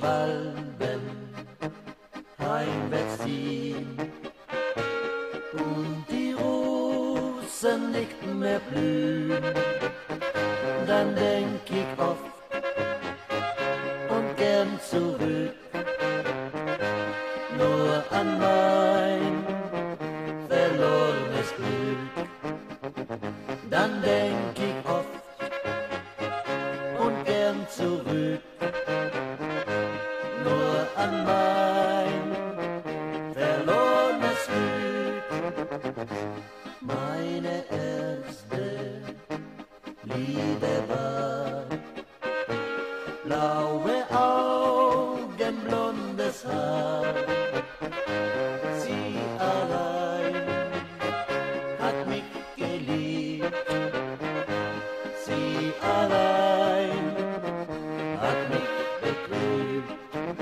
Schwalben heimwärts ziehen und die Rosen nicht mehr blühen, dann denk ich oft und gern zurück nur an mein verlorenes Glück. Dann denk ich oft und gern zurück nur an mein verlorenes Glück. Meine erste Liebe war blaue Augen, blondes Haar. Sie allein hat mich geliebt, sie allein hat mich betrübt,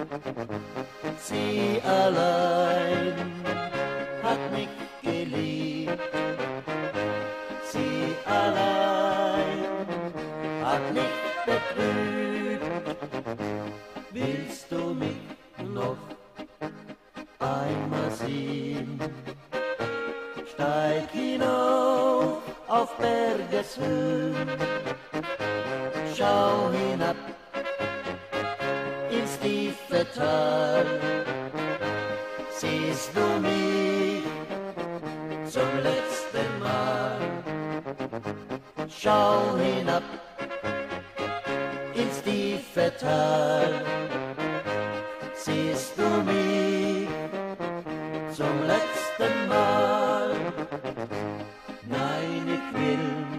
sie allein hat mich geliebt, sie allein hat mich betrübt. Willst du mich noch einmal sehen? Steig hinauf auf Bergeshöhen, schau hinab ins tiefe Tal. Siehst du mich zum letzten Mal? Schau hinab ins tiefe Tal. Siehst du mich zum letzten Mal? Nein, ich will